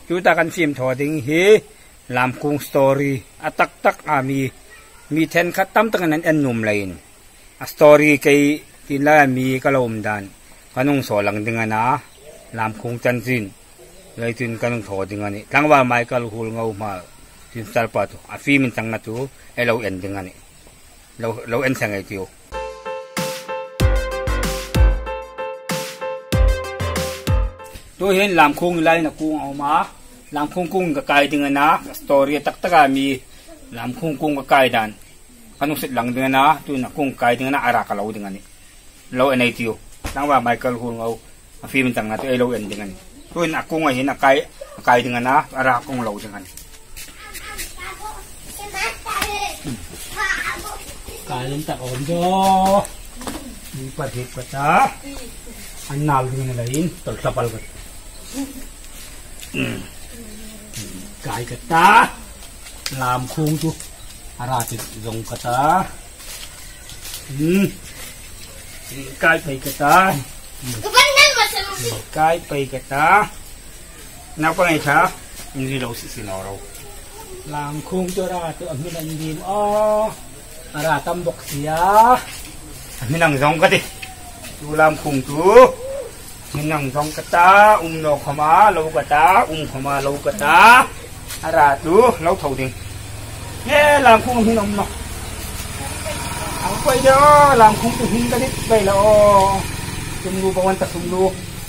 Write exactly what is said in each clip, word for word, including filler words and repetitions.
juta kan film thoding hi lam kung story atak tak ami mi ten khatam tangan an num lain a story kai tila mi kalom dan kanung solang dingana lam kung chanjin leitin kanung thoding ani tangwa michael hul ngau ma tin salpa tu a film tang na tu elo ending ani lo lo en sangai tiu tu hen lam kung lai na kung au ma lam kung kung ka kai dingana story tak taka mi lam kung kung ka kai dan kanung sit lang dingana tu na kung kai dingana ara ka lo dingani lo enai tiu tangwa michael hul ngau a film tang na tu elo ending ani tu na kung a hin a kai kai dingana ara kung lo dingani kalim tak ondo ni pathik pata annal dengan lain tertapal kat kai kata lam khung tu aratit zong kata hmm kai pai kata kai pai kata napa ngai tha ini lo si sinoro lam khung tu ra tu amin andim o ara tambok sia minang zong kati tu lam khung tu minang zong kata um no khama lo kata um khama lo kata ara tu lo thau ding ye lam khung hin om no ang quay do lam khung tu hin ka dit bai la o tum lu bawan ta tum lu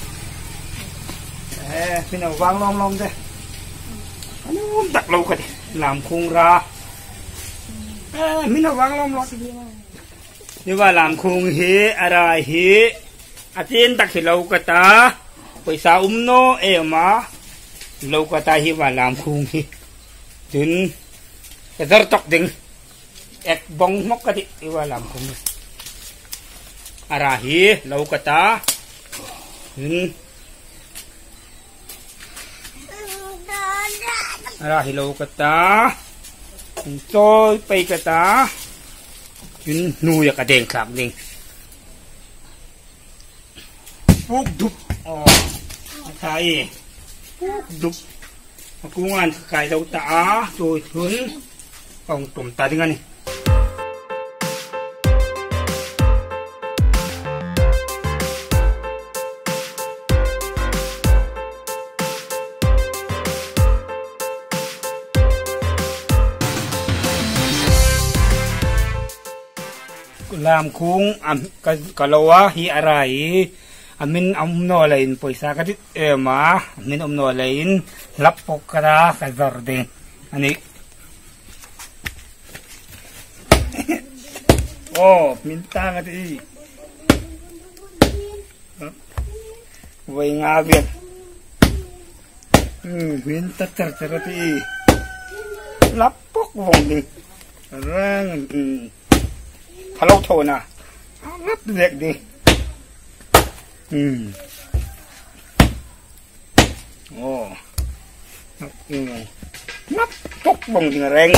eh minang wang lom lom de anu tak lo kati lam khung ra mình nó vang lom lom như vậy làm khung hi ara hi atin tak hi lâu cả ta paisa umno ema lâu cả ta hi và làm khung hi tin cái dar tok ding ek bong mok ka di như vậy làm khung ara hi lâu cả ta tin ara hi lâu cả ta tôi bay cái ta yun nuôi cái đèn khác đi bút đục oh thay bút đục cũng ăn cái đầu ta rồi hướng phòng tụm ta đi ngay lam khung am kalawa hi arai amin amno lain paisa ka dit ema amin amno lain lapok kara ka zarding ani oh minta ka ti way nga biat hmm minta tar tar ti lapok wong ding rang Hello thôi nè, rất đẹp đi. Hmm. Oh. Nắp tóc bông thì rèn.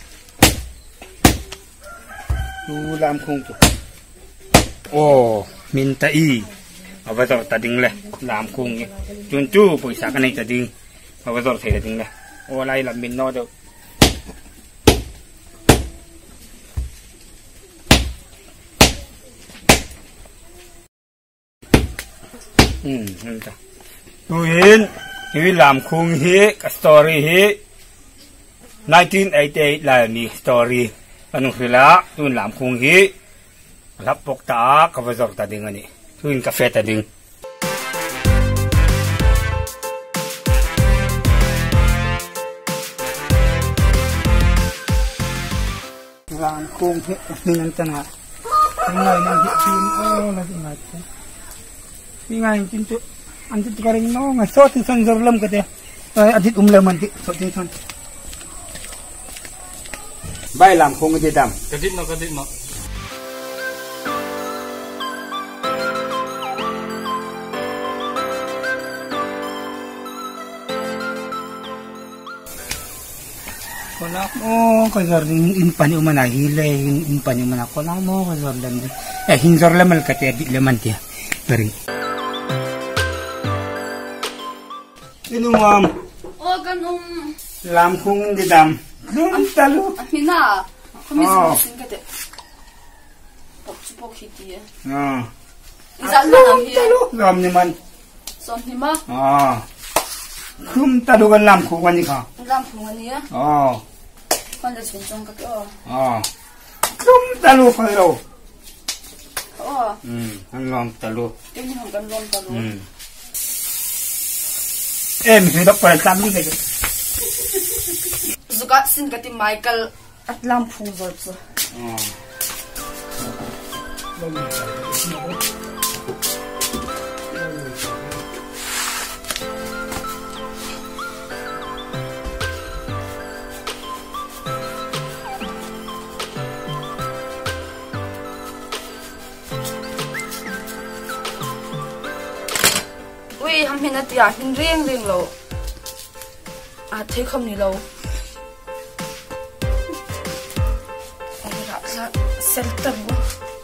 Tu làm không được. Oh, minta i. Ở bây giờ ta đinh lên, làm không nhỉ. Chun chu buổi sáng cái này ta đinh. Ở bây giờ thấy ta đinh lên. Oh, lại là mình no được. Hmm, entah. Tuhin, ini lam khung hi, story hi, nineteen eighty-eight lah ni story. Anu sila, tuhin lam khung hi, lapok ta, kabazor ta ding ani. Tuhin kafe ta ding. Lam khung hi, ni nanti na. Tinggal nang hitin, oh lagi macam. Ngay tin tu anjit karing no ngai so tin son zorlam kate adit umlam anti so tin son bai lam khong de dam kadit no kadit no konak mo kazar din in pani umana hile in pani umana konak mo kazar dan eh hinzor lamal kate adit laman dia karing Ini mam. Oh กันนุ่มลำคุ้งดีดำนุ่มตะลุมีน่าเขามีสิ่งสิ่งกันเด็ดปกชิปกฮิตย์อ๋ออีจันมันอะไรตะลุลำนี่มันซ้อมนี่มั้งอ๋อคุ้มตะลุกันลำคุ้งวันนี้ค่ะลำคุ้งวันนี้อ๋อคนจะชวนจงกันก็อ๋อคุ้มตะลุคนเราอ๋ออืมอันลำตะลุเดี๋ยวนี้ของกันลำตะลุอืมเอ็มคือต้องเปิดซ้ำนี่เลยสุกัดสินกับที่ไมเคิลอัดลำพูดจ้ะอ๋ออุ้ยทำเห็นอะไรอ่ะเห็นเรียงเรียงเราอาเทคำนี้เราอันนี้ละละเซลตันวะ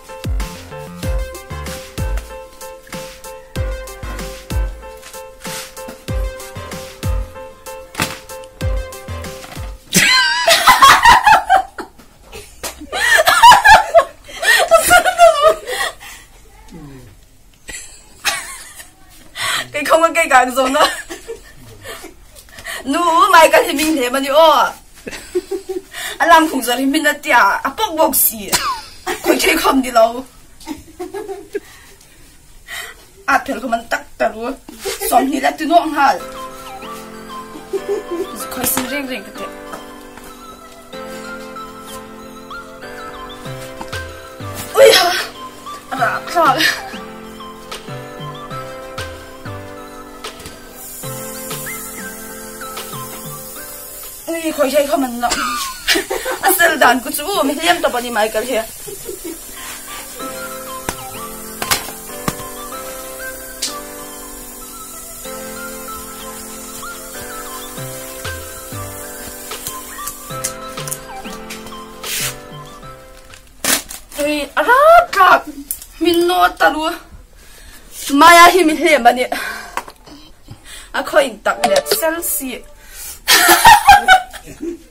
cái không có cái càng rồi nữa nu mai cái thì mình thế mà đi ô anh làm khủng giờ thì mình đã tia à bốc bốc xì coi chơi không đi đâu à thôi không mình tắt tắt luôn xong thì đã tự nộp hả coi xin riêng riêng cái thế ui à saoนี่คอยใช้เขามันเนาะอันเซลดานกูจู้ไม่เลี้ยมตัวปนิมากันเฮียเฮ้ยอะไรกันมินโนตาลัวมายาฮิมิเฮียมันเนี่ยอะคอยอินตักเนี่ยเซลซี